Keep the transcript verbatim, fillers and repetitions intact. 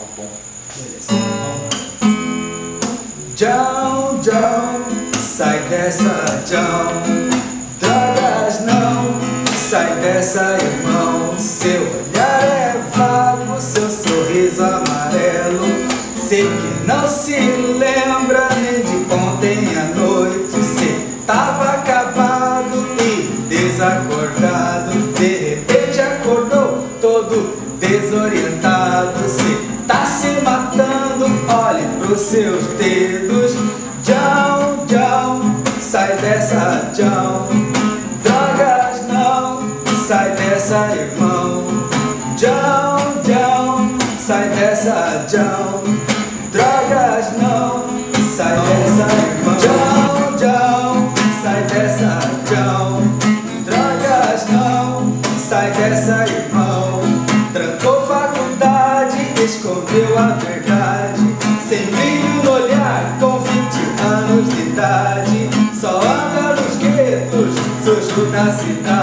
Tá bom. Beleza, vamos. Tchau, tchau, sai dessa, tchau. Drogas não, sai dessa, irmão. Seu olhar é vago, seu sorriso amarelo. Sei que não se lembra nem de ontem à noite. Cê tava acabado e desacordado. De repente acordou todo desorientado. Cê tá se matando, olhe pros seus dedos. Tchau, tchau, sai dessa, tchau. Drogas não, sai dessa, irmão. Tchau, tchau, sai dessa, tchau. Drogas não, sai dessa, irmão. Tchau, tchau, sai dessa, tchau. Drogas não, sai dessa, irmão. Trancou faculdade, escondeu a verdade. Sem brilho no olhar, com vinte anos de idade. Só anda nos guetos, sujo da cidade.